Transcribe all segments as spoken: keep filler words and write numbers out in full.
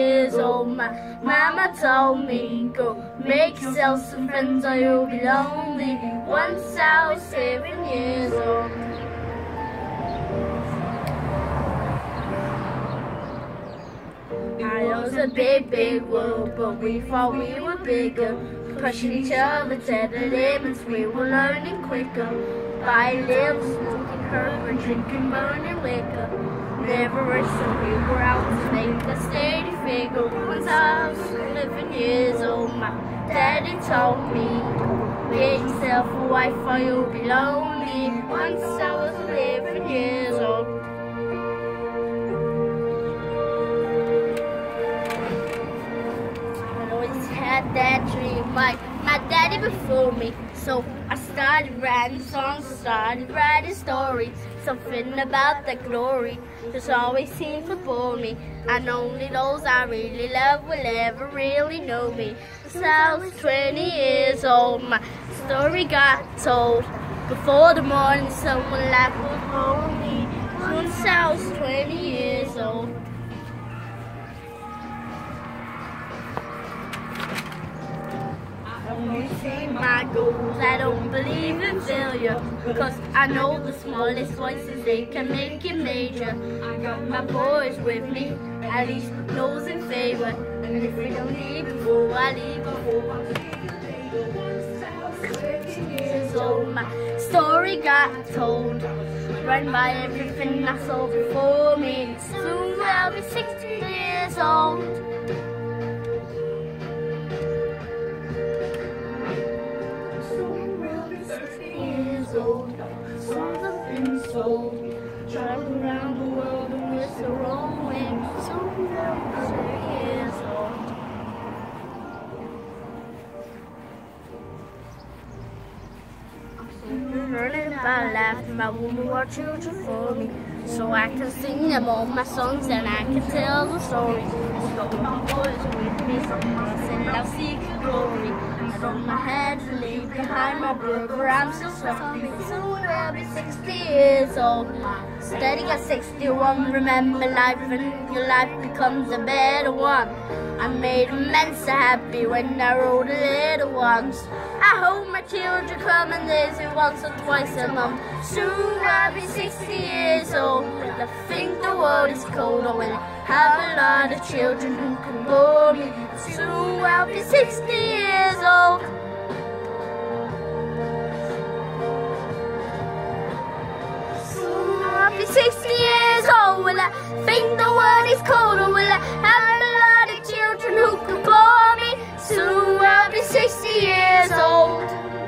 years old. My mama told me, go make yourself some friends or you'll be lonely. Once I was seven years old. I know it's a big, big world, but we thought we were bigger. Pushing each other to the limits, we were learning quicker. By little, smoking herb and drinking burning liquor. Never wished that we were out to make a steady figure. Once I was eleven years old, my daddy told me, get yourself a wife or you'll be lonely. Once I was eleven years old. Had that dream like my daddy before me, so I started writing songs, started writing stories. Something about the glory just always seems to bore me, and only those I really love will ever really know me. Since I was twenty years old, my story got told. Before the morning someone like would hold me. Since I was twenty years old. Reaching my goals, I don't believe in failure, because I know the smallest voices, they can make it major. I got my boys with me, at least those in favor, and if we don't leave before I leave before years old, my story got told. Run by everything I saw before me. Soon I'll be sixty years old. Old. Songs have been sold. Travel around the world and miss the wrong way. Soon I'll be sixty years old. I'm learning about life, my woman or children for me, so I can sing them all my songs and I can tell the stories. So my boys with me, and I'll seek glory. I don't my head to leave behind my brother, I'm still sorry. Soon I'll be sixty years old. Steady at sixty-one, remember life and your life becomes a better one. I made immense happy when I wrote the little ones. I hope my children come and visit once or twice a month. Soon I'll be sixty years old. I think the world is cold. I will have a lot of children who can bore me. Soon I'll be sixty years old. Soon I'll be sixty years old. Will I think the world is cold? Or will I have a lot of children who can bore me? Soon I'll be sixty years old.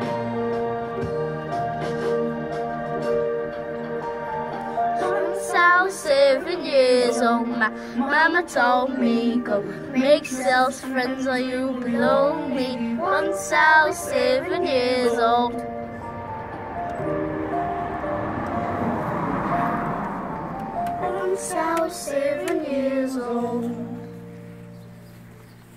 Once I was seven years old, my mama told me, go make yourself friends or you'll be lonely. Once I was seven years old. Once I was seven years old.